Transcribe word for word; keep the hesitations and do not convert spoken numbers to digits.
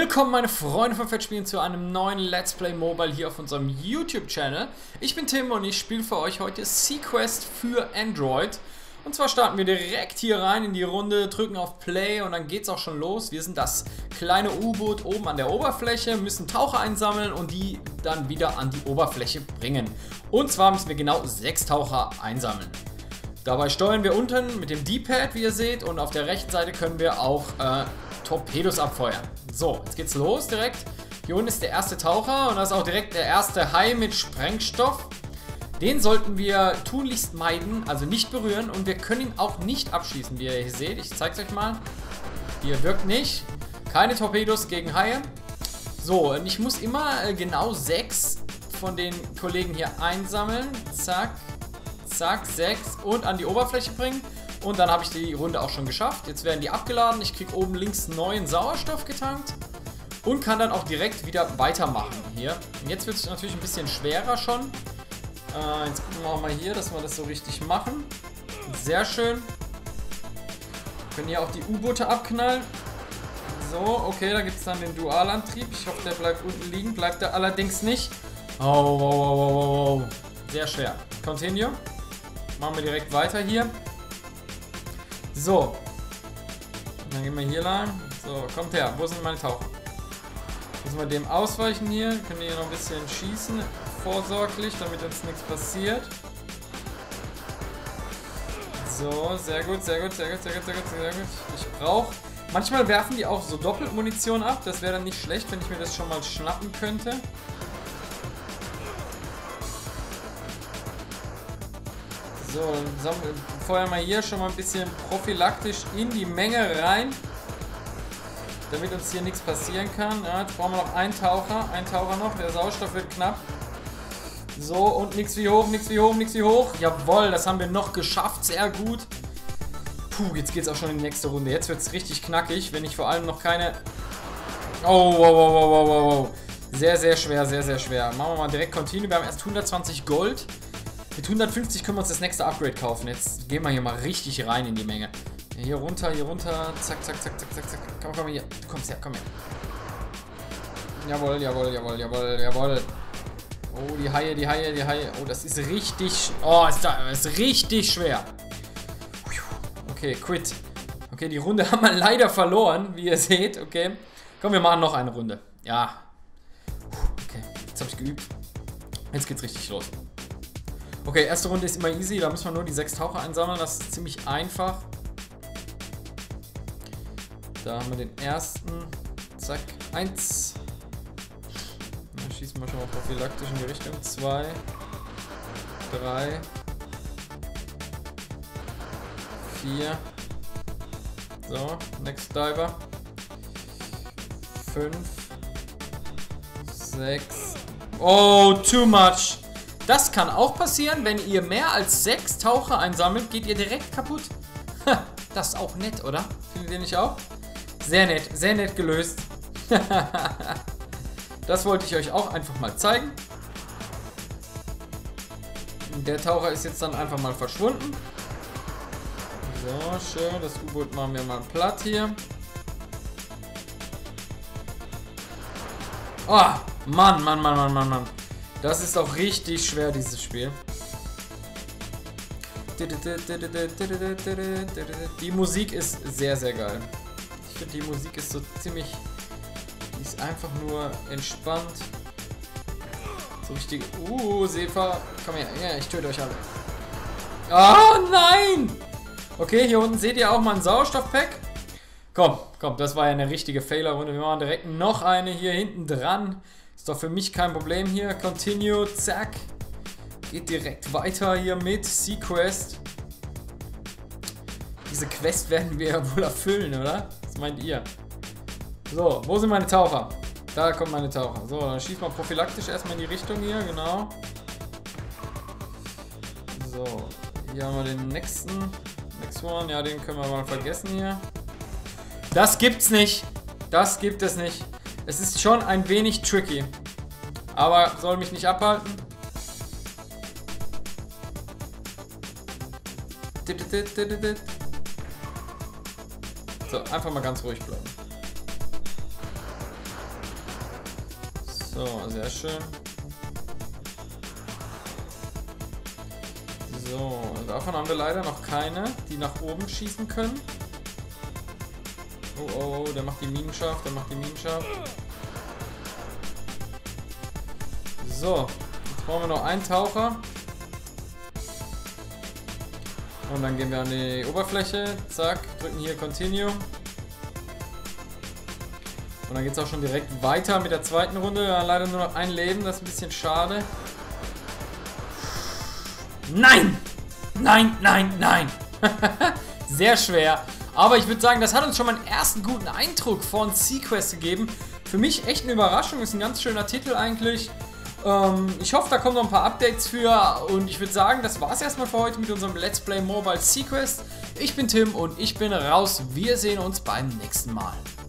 Willkommen meine Freunde von Fettspielen zu einem neuen Let's Play Mobile hier auf unserem YouTube-Channel. Ich bin Tim und ich spiele für euch heute Sequest für Android. Und zwar starten wir direkt hier rein in die Runde, drücken auf Play und dann geht's auch schon los. Wir sind das kleine U-Boot oben an der Oberfläche, müssen Taucher einsammeln und die dann wieder an die Oberfläche bringen. Und zwar müssen wir genau sechs Taucher einsammeln. Dabei steuern wir unten mit dem D-Pad, wie ihr seht, und auf der rechten Seite können wir auch äh, Torpedos abfeuern. So, jetzt geht's los direkt. Hier unten ist der erste Taucher und das ist auch direkt der erste Hai mit Sprengstoff. Den sollten wir tunlichst meiden, also nicht berühren, und wir können ihn auch nicht abschießen, wie ihr hier seht. Ich zeige es euch mal. Hier wirkt nicht. Keine Torpedos gegen Haie. So, und ich muss immer äh, genau sechs von den Kollegen hier einsammeln. Zack, zack, sechs und an die Oberfläche bringen. Und dann habe ich die Runde auch schon geschafft. Jetzt werden die abgeladen. Ich kriege oben links neuen Sauerstoff getankt. Und kann dann auch direkt wieder weitermachen hier. Und jetzt wird es natürlich ein bisschen schwerer schon. Äh, jetzt gucken wir auch mal hier, dass wir das so richtig machen. Sehr schön. Wir können hier auch die U-Boote abknallen. So, okay, da gibt es dann den Dualantrieb. Ich hoffe, der bleibt unten liegen. Bleibt er allerdings nicht. Oh, oh, oh, oh, oh. Sehr schwer. Continue. Machen wir direkt weiter hier. So. Dann gehen wir hier lang. So, kommt her. Wo sind meine Taucher? Müssen wir dem ausweichen hier. Wir können hier noch ein bisschen schießen. Vorsorglich, damit uns nichts passiert. So, sehr gut, sehr gut, sehr gut, sehr gut, sehr gut, sehr gut. Ich brauche... Manchmal werfen die auch so Doppelmunition ab. Das wäre dann nicht schlecht, wenn ich mir das schon mal schnappen könnte. So, dann feuern wir hier schon mal ein bisschen prophylaktisch in die Menge rein. Damit uns hier nichts passieren kann. Ja, jetzt brauchen wir noch einen Taucher. Ein Taucher noch. Der Sauerstoff wird knapp. So, und nichts wie hoch, nichts wie hoch, nichts wie hoch. Jawohl, das haben wir noch geschafft. Sehr gut. Puh, jetzt geht es auch schon in die nächste Runde. Jetzt wird es richtig knackig, wenn ich vor allem noch keine... Oh, wow, wow, wow, wow, wow. Sehr, sehr schwer, sehr, sehr schwer. Machen wir mal direkt Continue. Wir haben erst hundertzwanzig Gold. Mit hundertfünfzig können wir uns das nächste Upgrade kaufen. Jetzt gehen wir hier mal richtig rein in die Menge. Hier runter, hier runter. Zack, zack, zack, zack, zack, zack. Komm, komm hier. Du kommst her, komm her. Jawohl, jawohl, jawohl, jawohl, jawohl. Oh, die Haie, die Haie, die Haie. Oh, das ist richtig... Oh, ist da, ist richtig schwer. Okay, quit. Okay, die Runde haben wir leider verloren, wie ihr seht. Okay. Komm, wir machen noch eine Runde. Ja. Okay, jetzt habe ich geübt. Jetzt geht's richtig los. Okay, erste Runde ist immer easy. Da müssen wir nur die sechs Taucher einsammeln. Das ist ziemlich einfach. Da haben wir den ersten. Zack, eins. Dann schießen wir schon mal prophylaktisch in die Richtung. Zwei. Drei. Vier. So, next Diver. Fünf. Sechs. Oh, too much. Das kann auch passieren, wenn ihr mehr als sechs Taucher einsammelt, geht ihr direkt kaputt. Das ist auch nett, oder? Findet ihr nicht auch? Sehr nett, sehr nett gelöst. Das wollte ich euch auch einfach mal zeigen. Der Taucher ist jetzt dann einfach mal verschwunden. So, schön. Das U-Boot machen wir mal platt hier. Oh, Mann, Mann, Mann, Mann, Mann, Mann. Das ist auch richtig schwer, dieses Spiel. Die Musik ist sehr, sehr geil. Ich finde, die Musik ist so ziemlich... Die ist einfach nur entspannt. So richtig... Uh, Seefahrer. Komm her. Ja, ich töte euch alle. Oh, nein! Okay, hier unten seht ihr auch mal ein Sauerstoffpack. Komm, komm, das war ja eine richtige Fehlerrunde. Wir machen direkt noch eine hier hinten dran. Ist doch für mich kein Problem hier. Continue, zack. Geht direkt weiter hier mit Sequest. Diese Quest werden wir ja wohl erfüllen, oder? Was meint ihr? So, wo sind meine Taucher? Da kommen meine Taucher. So, dann schießt man prophylaktisch erstmal in die Richtung hier, genau. So, hier haben wir den nächsten. Next one, ja, den können wir mal vergessen hier. Das gibt's nicht. Das gibt es nicht. Es ist schon ein wenig tricky. Aber soll mich nicht abhalten. So, einfach mal ganz ruhig bleiben. So, sehr schön. So, davon haben wir leider noch keine, die nach oben schießen können. Oh, oh, der macht die Minen scharf, der macht die Minen scharf. So, jetzt brauchen wir noch einen Taucher. Und dann gehen wir an die Oberfläche. Zack, drücken hier Continue. Und dann geht es auch schon direkt weiter mit der zweiten Runde. Ja, leider nur noch ein Leben, das ist ein bisschen schade. Nein! Nein, nein, nein! Sehr schwer. Aber ich würde sagen, das hat uns schon mal einen ersten guten Eindruck von Sequest gegeben. Für mich echt eine Überraschung, ist ein ganz schöner Titel eigentlich. Ähm, ich hoffe, da kommen noch ein paar Updates für. Und ich würde sagen, das war es erstmal für heute mit unserem Let's Play Mobile Sequest. Ich bin Tim und ich bin raus. Wir sehen uns beim nächsten Mal.